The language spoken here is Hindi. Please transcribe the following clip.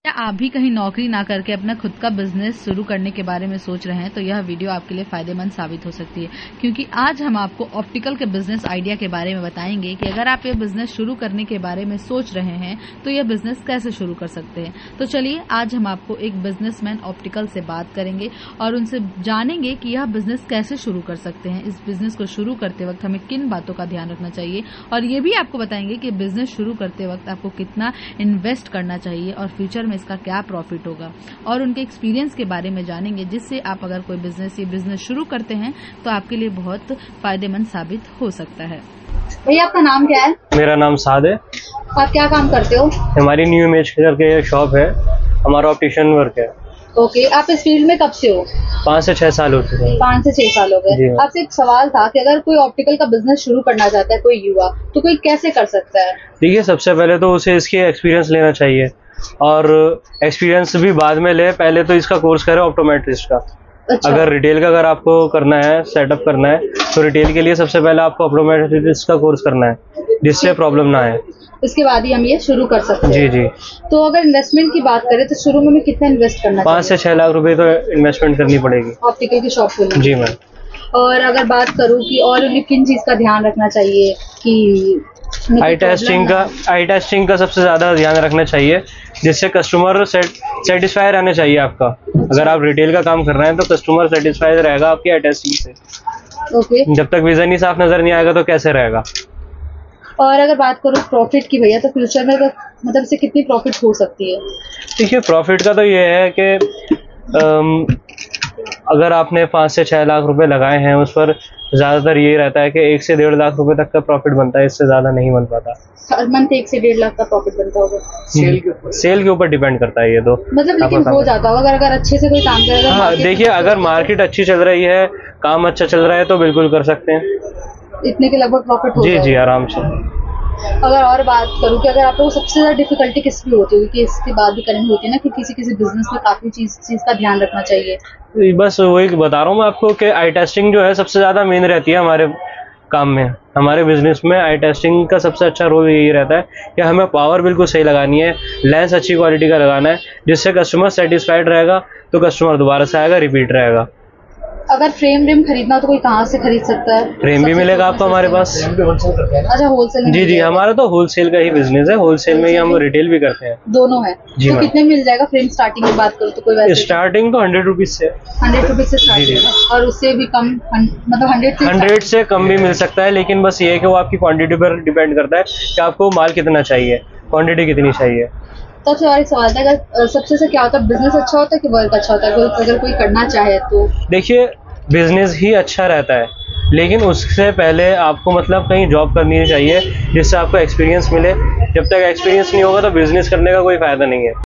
क्या आप भी कहीं नौकरी ना करके अपना खुद का बिजनेस शुरू करने के बारे में सोच रहे हैं तो यह वीडियो आपके लिए फायदेमंद साबित हो सकती है, क्योंकि आज हम आपको ऑप्टिकल के बिजनेस आइडिया के बारे में बताएंगे कि अगर आप ये बिजनेस शुरू करने के बारे में सोच रहे हैं तो यह बिजनेस कैसे शुरू कर सकते हैं। तो चलिए आज हम आपको एक बिजनेसमैन ऑप्टिकल से बात करेंगे और उनसे जानेंगे कि यह बिजनेस कैसे शुरू कर सकते हैं। इस बिजनेस को शुरू करते वक्त हमें किन बातों का ध्यान रखना चाहिए और ये भी आपको बताएंगे कि बिजनेस शुरू करते वक्त आपको कितना इन्वेस्ट करना चाहिए और फ्यूचर में इसका क्या प्रॉफिट होगा, और उनके एक्सपीरियंस के बारे में जानेंगे, जिससे आप अगर कोई बिजनेस शुरू करते हैं तो आपके लिए बहुत फायदेमंद साबित हो सकता है। भैया आपका नाम क्या है? मेरा नाम साद है। आप क्या काम करते हो? हमारी न्यू इमेज करके शॉप है, हमारा ऑप्टिशियन वर्क है। ओके, आप इस फील्ड में कब से हो? 5 से 6 साल हो चुके हैं। 5 से 6 साल हो गए। आपसे एक सवाल था कि अगर कोई ऑप्टिकल का बिजनेस शुरू करना चाहता है, कोई युवा, तो कोई कैसे कर सकता है? देखिए, सबसे पहले तो उसे इसकी एक्सपीरियंस लेना चाहिए और एक्सपीरियंस भी बाद में ले, पहले तो इसका कोर्स करे ऑप्टोमेट्रिस्ट का। अच्छा। अगर रिटेल का अगर आपको करना है, सेटअप करना है, तो रिटेल के लिए सबसे पहले आपको ऑप्टोमेट्रिस्ट का कोर्स करना है, जिससे प्रॉब्लम ना आए। इसके बाद ही हम ये शुरू कर सकते हैं। जी जी। तो अगर इन्वेस्टमेंट की बात करें तो शुरू में हमें कितना इन्वेस्ट करना 5 से 6 लाख रुपए तो इन्वेस्टमेंट करनी पड़ेगी ऑप्टिकल की शॉप खोलने? जी मैम। और अगर बात करूँ कि और उन्हें किन चीज का ध्यान रखना चाहिए कि आई टेस्टिंग का सबसे ज्यादा ध्यान रखना चाहिए, जिससे कस्टमर सेटिस्फाई रहना चाहिए आपका। अगर आप रिटेल का काम कर रहे हैं तो कस्टमर सेटिस्फाई रहेगा आपकी आई टेस्टिंग से। ओके। जब तक विजन ही साफ नजर नहीं आएगा तो कैसे रहेगा। और अगर बात करूँ प्रॉफिट की भैया, तो फ्यूचर में मतलब इससे कितनी प्रॉफिट हो सकती है? देखिए, प्रॉफिट का तो ये है कि अगर आपने 5 से 6 लाख रुपए लगाए हैं, उस पर ज्यादातर यही रहता है कि 1 से 1.5 लाख रुपए तक का प्रॉफिट बनता है, इससे ज्यादा नहीं बन पाता। हर मंथ 1 से 1.5 लाख का प्रॉफिट बनता होगा? सेल के ऊपर डिपेंड करता है ये तो। मतलब लेकिन हो जाता होगा अगर अच्छे से कोई काम करेगा। हाँ, देखिए, अगर मार्केट अच्छी चल रही है, काम अच्छा चल रहा है, तो बिल्कुल कर सकते हैं। इतने के लगभग प्रॉफिट हो? जी, आराम से। अगर और बात करूँ कि अगर आप लोग सबसे ज्यादा डिफिकल्टी किस में होती है, क्योंकि इसके बाद भी करनी होती है ना कि किसी बिजनेस में काफी चीज का ध्यान रखना चाहिए। बस वही बता रहा हूँ मैं आपको कि आई टेस्टिंग जो है सबसे ज्यादा मेन रहती है हमारे काम में। हमारे बिजनेस में आई टेस्टिंग का सबसे अच्छा रोल यही रहता है कि हमें पावर बिल्कुल सही लगानी है, लेंस अच्छी क्वालिटी का लगाना है, जिससे कस्टमर सेटिस्फाइड रहेगा तो कस्टमर दोबारा से आएगा, रिपीट रहेगा। अगर फ्रेम खरीदना तो कोई कहाँ से खरीद सकता है? फ्रेम भी मिलेगा आपको हमारे पास। अच्छा, होलसेल? जी, हमारा तो होलसेल का ही बिजनेस है। होलसेल में ही हम रिटेल भी करते हैं। दोनों है जी। तो कितने मिल जाएगा फ्रेम? स्टार्टिंग की बात करूँ तो कोई वैसे स्टार्टिंग तो 100 रुपीज से। 100 रुपीज से स्टार्टिंग है, और उससे भी कम मतलब 100 से कम भी मिल सकता है, लेकिन बस ये है कि वो आपकी क्वांटिटी पर डिपेंड करता है कि आपको माल कितना चाहिए, क्वांटिटी कितनी चाहिए। तो और एक सवाल था, अगर सबसे क्या होता है, बिजनेस अच्छा होता है कि वर्क अच्छा होता है? अगर कोई करना चाहे तो देखिए, बिजनेस ही अच्छा रहता है, लेकिन उससे पहले आपको मतलब कहीं जॉब करनी चाहिए, जिससे आपको एक्सपीरियंस मिले। जब तक एक्सपीरियंस नहीं होगा तो बिजनेस करने का कोई फायदा नहीं है।